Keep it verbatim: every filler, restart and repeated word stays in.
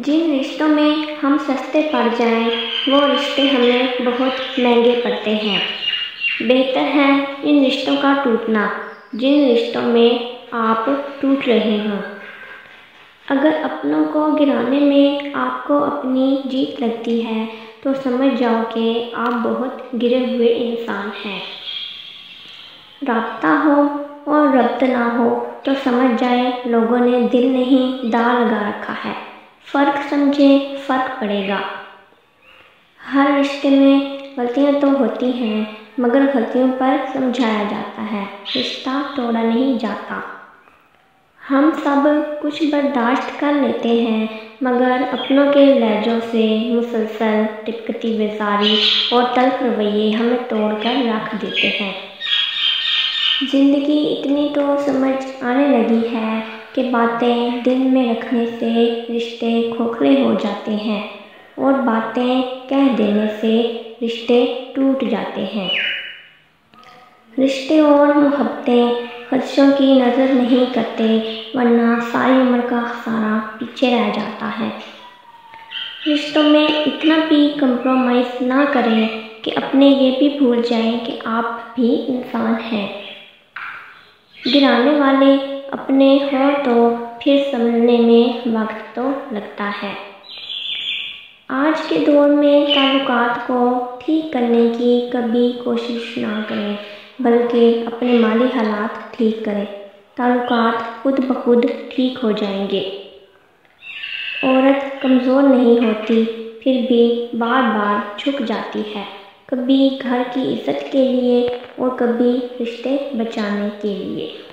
جن رشتوں میں ہم سستے پڑ جائیں وہ رشتے ہمیں بہت مہنگے پڑتے ہیں۔ بہتر ہے ان رشتوں کا ٹوٹنا جن رشتوں میں آپ ٹوٹ رہے ہوں۔ اگر اپنوں کو گرانے میں آپ کو اپنی جیت لگتی ہے تو سمجھ جاؤ کہ آپ بہت گرے ہوئے انسان ہیں۔ رابطہ ہو اور ربط نہ ہو تو سمجھ جائیں لوگوں نے دل نہیں داغ لگا رکھا ہے۔ فرق سمجھیں، فرق پڑے گا۔ ہر رشتے میں غلطیاں تو ہوتی ہیں مگر غلطیوں پر سمجھایا جاتا ہے، رشتہ توڑا نہیں جاتا۔ ہم سب کچھ برداشت کر لیتے ہیں مگر اپنوں کے لہجوں سے مسلسل ٹپکتی بیزاری اور تلخ رویے ہمیں توڑ کر رکھ دیتے ہیں۔ زندگی اتنی تو سمجھ آنے لگی ہے کہ باتیں دل میں رکھنے سے رشتے کھوکھلے ہو جاتے ہیں اور باتیں کہہ دینے سے رشتے ٹوٹ جاتے ہیں۔ رشتے اور محبتیں خدشوں کی نظر نہیں کرتے ورنہ ساری عمر کا خسارہ پیچھے رہ جاتا ہے۔ رشتوں میں اتنا بھی کمپرومائز نہ کریں کہ اپنے یہ بھی بھول جائیں کہ آپ بھی انسان ہیں۔ گرانے والے اپنے ہوں تو پھر سنبھلنے میں وقت تو لگتا ہے۔ آج کے دور میں تعلقات کو ٹھیک کرنے کی کبھی کوشش نہ کریں بلکہ اپنے مالی حالات ٹھیک کریں، تعلقات خود بخود ٹھیک ہو جائیں گے۔ عورت کمزور نہیں ہوتی پھر بھی بار بار جھک جاتی ہے، کبھی گھر کی عزت کے لیے اور کبھی رشتے بچانے کے لیے۔